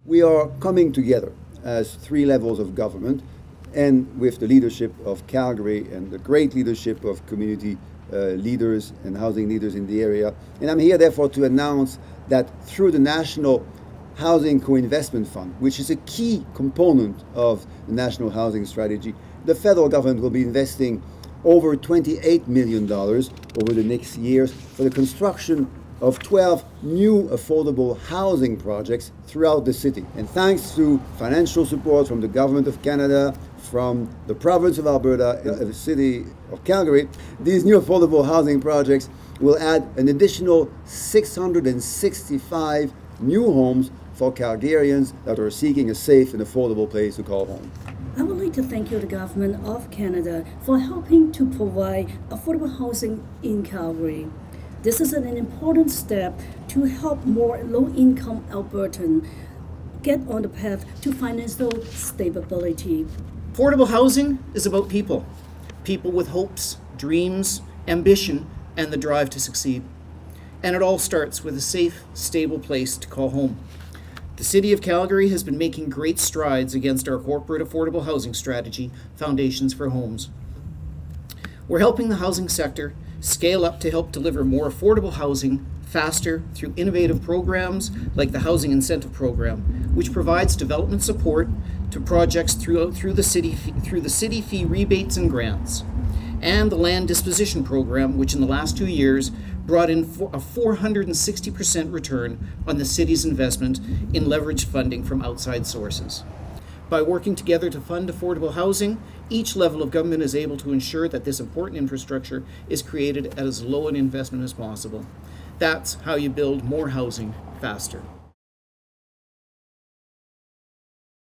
We are coming together as three levels of government, and with the leadership of Calgary and the great leadership of community leaders and housing leaders in the area. And I'm here therefore to announce that through the National Housing Co-Investment Fund, which is a key component of the National Housing Strategy, the federal government will be investing over $28 million over the next years for the construction of 12 new affordable housing projects throughout the city. And thanks to financial support from the Government of Canada, from the province of Alberta, and the city of Calgary, these new affordable housing projects will add an additional 665 new homes for Calgarians that are seeking a safe and affordable place to call home. I would like to thank you, the Government of Canada, for helping to provide affordable housing in Calgary. This is an important step to help more low-income Albertans get on the path to financial stability. Affordable housing is about people. People with hopes, dreams, ambition, and the drive to succeed. And it all starts with a safe, stable place to call home. The City of Calgary has been making great strides against our corporate affordable housing strategy, Foundations for Homes. We're helping the housing sector scale up to help deliver more affordable housing faster through innovative programs like the Housing Incentive Program, which provides development support to projects through the city fee rebates and grants, and the Land Disposition Program, which in the last 2 years brought in a 460% return on the city's investment in leveraged funding from outside sources. By working together to fund affordable housing, each level of government is able to ensure that this important infrastructure is created at as low an investment as possible. That's how you build more housing faster.